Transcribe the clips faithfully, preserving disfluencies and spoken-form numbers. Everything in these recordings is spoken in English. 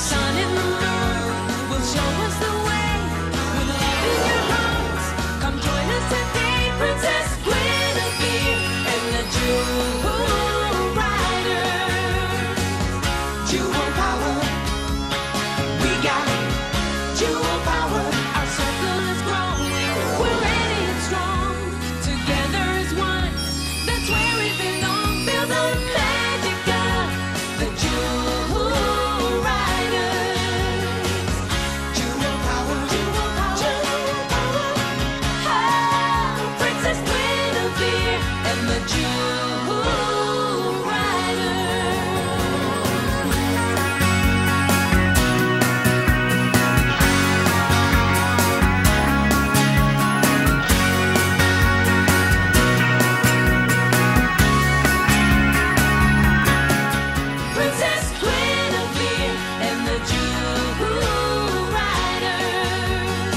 sun and the moon will show us the way. With love in your hearts, come join us today. Princess Guinevere and the Jewel Riders. Jewel power, we got jewel power. Our circle is growing, we're ready and strong. Together as one, that's where we belong. Feel the magic of the Jewel Riders. Jewel power, jewel power, jewel power. Oh, Princess Guinevere and the Jewel Riders. Princess Guinevere and the Jewel Riders.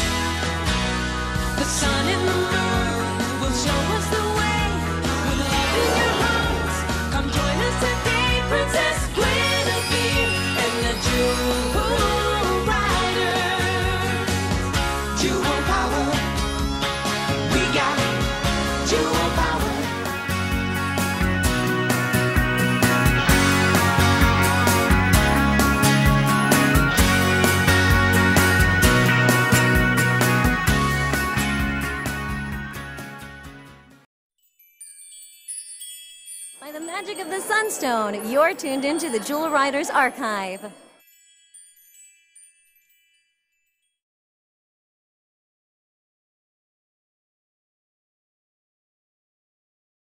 The sun and the moon will show us the way. With love in your hearts, come join us today. Princess Guinevere and the Jewel Riders. Jewel power, we got jewel power. By the magic of the Sunstone, you're tuned into the Jewel Riders Archive.